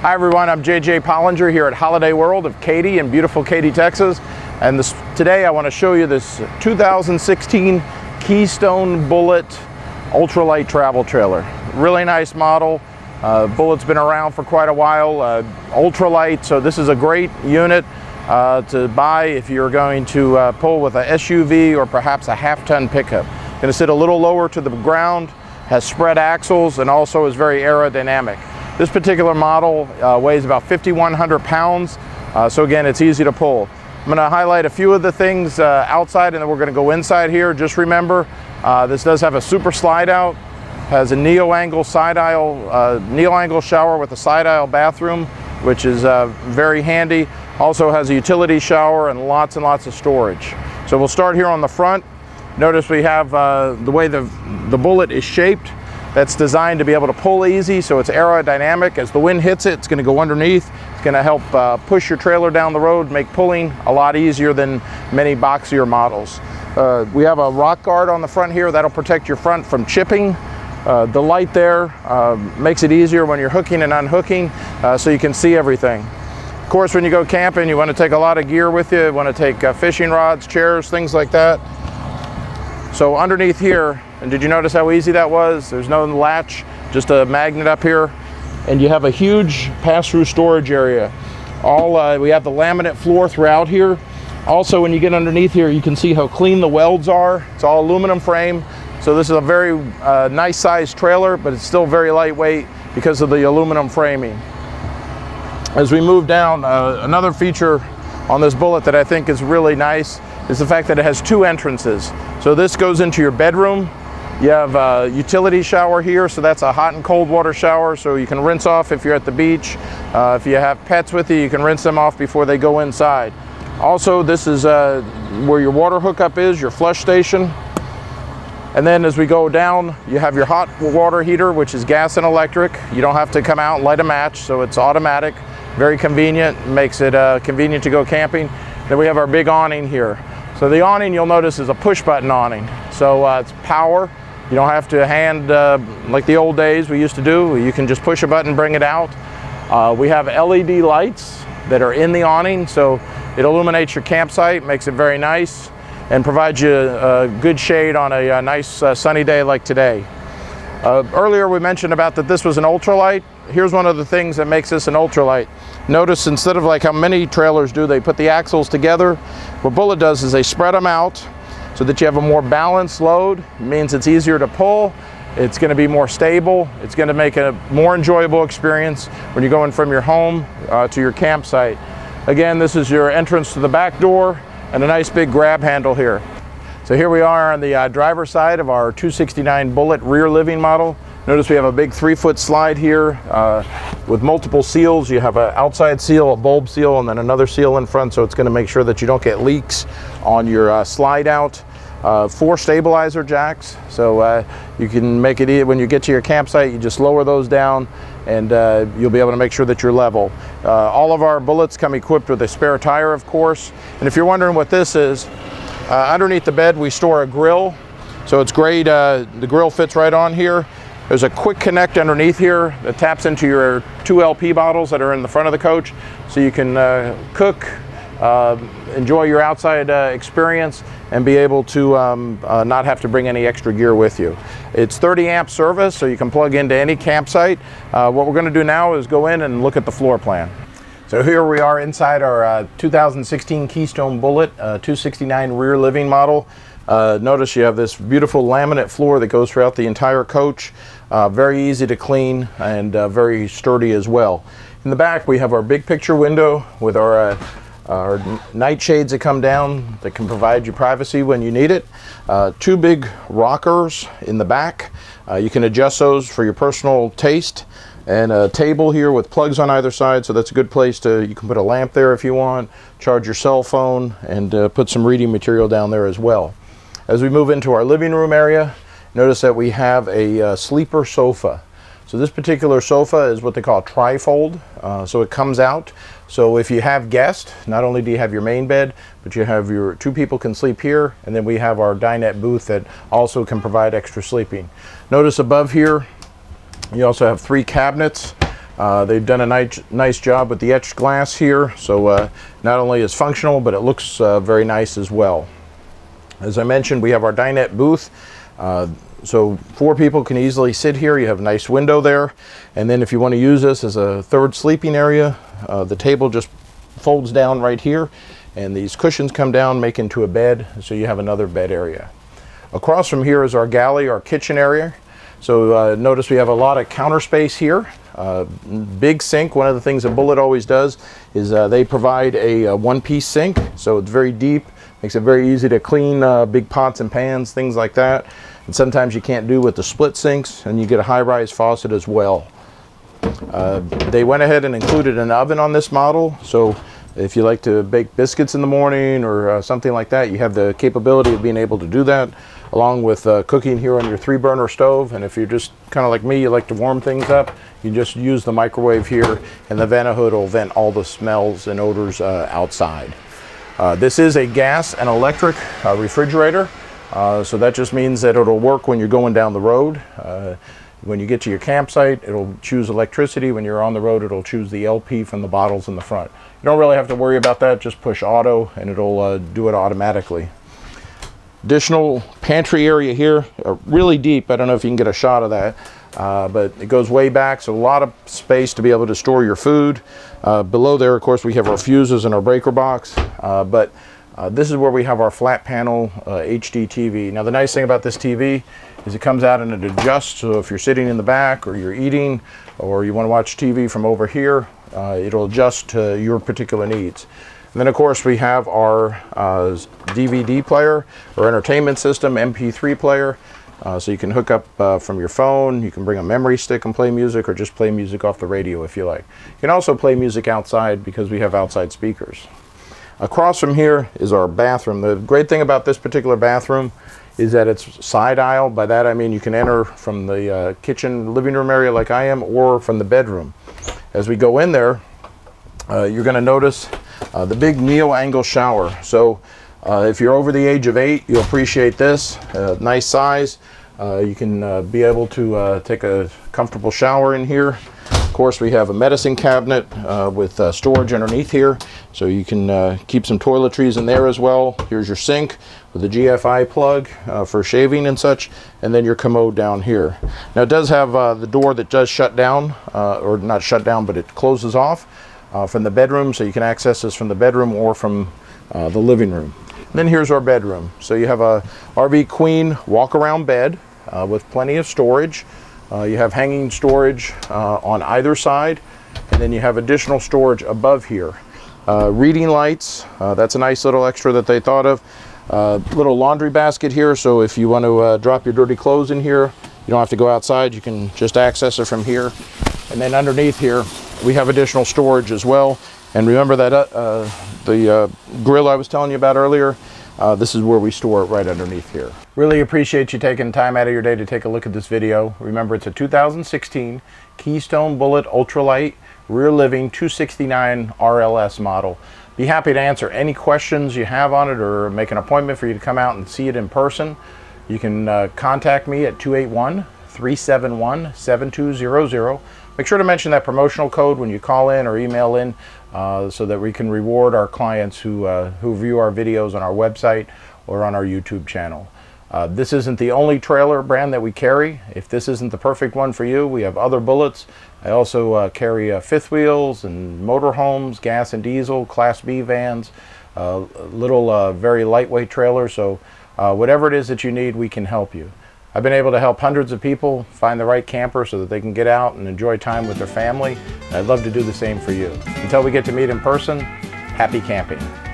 Hi everyone, I'm JJ Pollinger here at Holiday World of Katy in beautiful Katy, Texas. And today I want to show you this 2016 Keystone Bullet ultralight travel trailer. Really nice model. Bullet's been around for quite a while. Ultralight, so this is a great unit to buy if you're going to pull with a SUV or perhaps a half-ton pickup. Going to sit a little lower to the ground, has spread axles, and also is very aerodynamic. This particular model weighs about 5,100 pounds, so again, it's easy to pull. I'm going to highlight a few of the things outside, and then we're going to go inside here. Just remember, this does have a super slide out, has a neo-angle side aisle, neo-angle shower with a side aisle bathroom, which is very handy. Also has a utility shower and lots of storage. So we'll start here on the front. Notice we have the way the Bullet is shaped. That's designed to be able to pull easy, so it's aerodynamic. As the wind hits it, it's going to go underneath. It's going to help push your trailer down the road, make pulling a lot easier than many boxier models. We have a rock guard on the front here that'll protect your front from chipping. The light there makes it easier when you're hooking and unhooking, so you can see everything. Of course, when you go camping, you want to take a lot of gear with you. You want to take fishing rods, chairs, things like that. So underneath here, and did you notice how easy that was? There's no latch, just a magnet up here. And you have a huge pass-through storage area. We have the laminate floor throughout here. Also, when you get underneath here, you can see how clean the welds are. It's all aluminum frame. So this is a very nice sized trailer, but it's still very lightweight because of the aluminum framing. As we move down, another feature on this Bullet that I think is really nice is the fact that it has two entrances. So this goes into your bedroom. You have a utility shower here, so that's a hot and cold water shower, so you can rinse off if you're at the beach. If you have pets with you, you can rinse them off before they go inside. Also, this is where your water hookup is, your flush station. And then as we go down, you have your hot water heater, which is gas and electric. You don't have to come out and light a match, so it's automatic. Very convenient, makes it convenient to go camping. Then we have our big awning here. So the awning, you'll notice, is a push button awning. So it's power. You don't have to hand, like the old days we used to do. You can just push a button, bring it out. We have LED lights that are in the awning, so it illuminates your campsite, makes it very nice, and provides you a good shade on a nice sunny day like today. Earlier we mentioned about that this was an ultralight. Here's one of the things that makes this an ultralight. Notice instead of like how many trailers do, they put the axles together. What Bullet does is they spread them out so that you have a more balanced load. It means it's easier to pull. It's going to be more stable. It's going to make a more enjoyable experience when you're going from your home to your campsite. Again, this is your entrance to the back door and a nice big grab handle here. So here we are on the driver's side of our 269 Bullet rear living model. Notice we have a big 3-foot slide here with multiple seals. You have an outside seal, a bulb seal, and then another seal in front, so it's going to make sure that you don't get leaks on your slide out. 4 stabilizer jacks, so you can make it easy. When you get to your campsite, you just lower those down and you'll be able to make sure that you're level. All of our Bullets come equipped with a spare tire, of course. And if you're wondering what this is, underneath the bed we store a grill. So it's great, the grill fits right on here. There's a quick connect underneath here that taps into your 2 LP bottles that are in the front of the coach, so you can cook, enjoy your outside experience, and be able to not have to bring any extra gear with you. It's 30 amp service, so you can plug into any campsite. What we're going to do now is go in and look at the floor plan. So here we are inside our 2016 Keystone Bullet 269 rear living model. Notice you have this beautiful laminate floor that goes throughout the entire coach. Very easy to clean and very sturdy as well. In the back we have our big picture window with our night shades that come down that can provide you privacy when you need it. 2 big rockers in the back. You can adjust those for your personal taste. And a table here with plugs on either side, so that's a good place you can put a lamp there if you want, charge your cell phone, and put some reading material down there as well. As we move into our living room area, notice that we have a sleeper sofa. So this particular sofa is what they call a trifold, so it comes out. So if you have guests, not only do you have your main bed, but you have your 2 people can sleep here, and then we have our dinette booth that also can provide extra sleeping. Notice above here, you also have 3 cabinets They've done a nice job with the etched glass here, so not only is functional, but it looks very nice as well. As I mentioned, we have our dinette booth. So 4 people can easily sit here. You have a nice window there. And then if you want to use this as a third sleeping area, the table just folds down right here, and these cushions come down, make into a bed, so you have another bed area. Across from here is our galley, our kitchen area. So notice we have a lot of counter space here. Big sink. One of the things that Bullet always does is they provide a one-piece sink, so it's very deep, makes it very easy to clean big pots and pans, things like that. And sometimes you can't do with the split sinks, and you get a high-rise faucet as well. They went ahead and included an oven on this model, so if you like to bake biscuits in the morning or something like that, you have the capability of being able to do that, along with cooking here on your 3-burner stove. And if you're just kind of like me, you like to warm things up, you just use the microwave here, and the vent-a-hood will vent all the smells and odors outside. This is a gas and electric refrigerator. So that just means that it'll work when you're going down the road. When you get to your campsite, it'll choose electricity. When you're on the road, it'll choose the LP from the bottles in the front. You don't really have to worry about that. Just push auto and it'll do it automatically. Additional pantry area here, really deep. I don't know if you can get a shot of that, but it goes way back, so a lot of space to be able to store your food. Below there, of course, we have our fuses and our breaker box, but this is where we have our flat panel HD TV. Now the nice thing about this TV is it comes out and it adjusts, so if you're sitting in the back or you're eating or you want to watch TV from over here, it'll adjust to your particular needs. And then of course we have our DVD player or entertainment system, MP3 player, so you can hook up from your phone. You can bring a memory stick and play music, or just play music off the radio if you like. You can also play music outside because we have outside speakers. Across from here is our bathroom. The great thing about this particular bathroom is that it's side aisle. By that I mean you can enter from the kitchen living room area like I am, or from the bedroom. As we go in there, you're going to notice the big neo-angle shower. So if you're over the age of 8, you'll appreciate this. Nice size. You can be able to take a comfortable shower in here. Of course, we have a medicine cabinet with storage underneath here, so you can keep some toiletries in there as well. Here's your sink with a GFI plug for shaving and such, and then your commode down here. Now it does have the door that does shut down, or not shut down, but it closes off from the bedroom, so you can access this from the bedroom or from the living room. And then here's our bedroom. So you have a RV Queen walk-around bed with plenty of storage. You have hanging storage on either side, and then you have additional storage above here. Reading lights, that's a nice little extra that they thought of. Little laundry basket here, so if you want to drop your dirty clothes in here, you don't have to go outside, you can just access it from here. And then underneath here, we have additional storage as well. And remember that the grill I was telling you about earlier, this is where we store it, right underneath here. Really appreciate you taking time out of your day to take a look at this video. Remember, it's a 2016 Keystone Bullet ultralight rear living 269 RLS model. Be happy to answer any questions you have on it, or make an appointment for you to come out and see it in person. You can contact me at 281-371-7200. Make sure to mention that promotional code when you call in or email in, so that we can reward our clients who view our videos on our website or on our YouTube channel. This isn't the only trailer brand that we carry. If this isn't the perfect one for you, we have other Bullets. I also carry fifth wheels and motorhomes, gas and diesel, Class B vans, little very lightweight trailers. So whatever it is that you need, we can help you. I've been able to help hundreds of people find the right camper so that they can get out and enjoy time with their family. I'd love to do the same for you. Until we get to meet in person, happy camping.